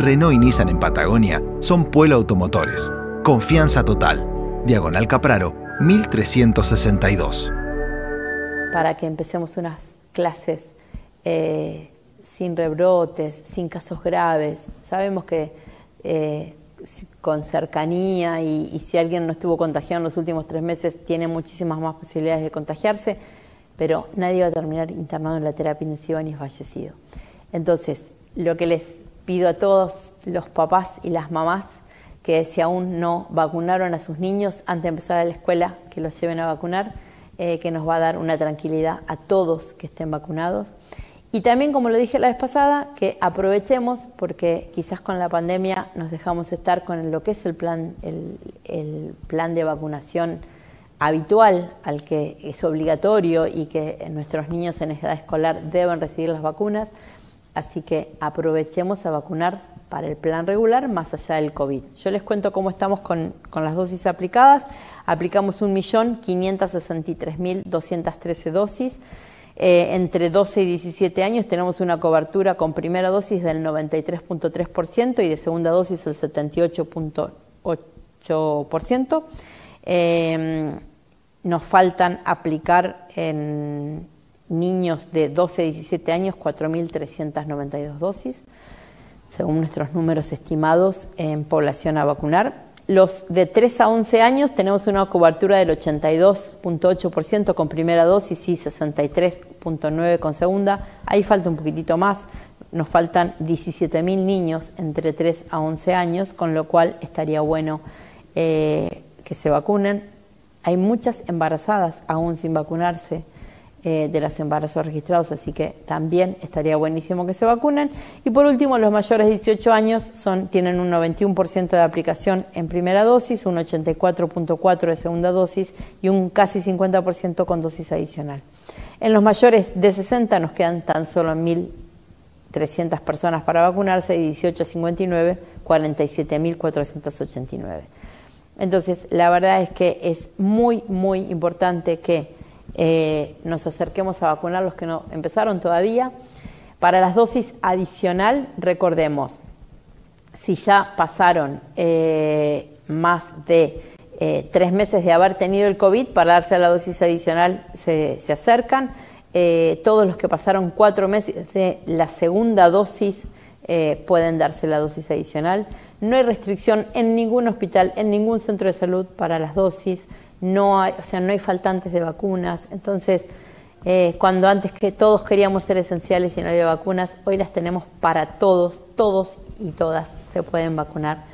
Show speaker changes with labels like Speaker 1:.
Speaker 1: Renault y Nissan en Patagonia son Puelo Automotores. Confianza total. Diagonal Capraro, 1362.
Speaker 2: Para que empecemos unas clases sin rebrotes, sin casos graves. Sabemos que con cercanía y si alguien no estuvo contagiado en los últimos 3 meses, tiene muchísimas más posibilidades de contagiarse, pero nadie va a terminar internado en la terapia intensiva ni fallecido. Entonces, lo que les pido a todos los papás y las mamás, que si aún no vacunaron a sus niños antes de empezar a la escuela, que los lleven a vacunar, que nos va a dar una tranquilidad a todos que estén vacunados. Y también, como lo dije la vez pasada, que aprovechemos, porque quizás con la pandemia nos dejamos estar con lo que es el plan de vacunación habitual, al que es obligatorio y que nuestros niños en edad escolar deben recibir las vacunas. Así que aprovechemos a vacunar para el plan regular más allá del COVID. Yo les cuento cómo estamos con las dosis aplicadas. Aplicamos 1.563.213 dosis. Entre 12 y 17 años tenemos una cobertura con primera dosis del 93.3% y de segunda dosis el 78.8%. Nos faltan aplicar en niños de 12 a 17 años 4.392 dosis, según nuestros números estimados en población a vacunar. Los de 3 a 11 años tenemos una cobertura del 82.8% con primera dosis y 63.9% con segunda. Ahí falta un poquitito más. Nos faltan 17.000 niños entre 3 a 11 años, con lo cual estaría bueno que se vacunen. Hay muchas embarazadas aún sin vacunarse de los embarazos registrados, así que también estaría buenísimo que se vacunen. Y por último, los mayores de 18 años tienen un 91% de aplicación en primera dosis, un 84.4% de segunda dosis y un casi 50% con dosis adicional. En los mayores de 60 nos quedan tan solo 1.300 personas para vacunarse, y 18 a 59, 47.489. Entonces, la verdad es que es muy, muy importante que nos acerquemos a vacunar los que no empezaron todavía. Para las dosis adicional, recordemos, si ya pasaron más de 3 meses de haber tenido el COVID, para darse a la dosis adicional se acercan. Todos los que pasaron 4 meses de la segunda dosis pueden darse la dosis adicional. No hay restricción en ningún hospital, en ningún centro de salud para las dosis. No hay faltantes de vacunas. Entonces, cuando antes que todos queríamos ser esenciales y no había vacunas, hoy las tenemos para todos y todas se pueden vacunar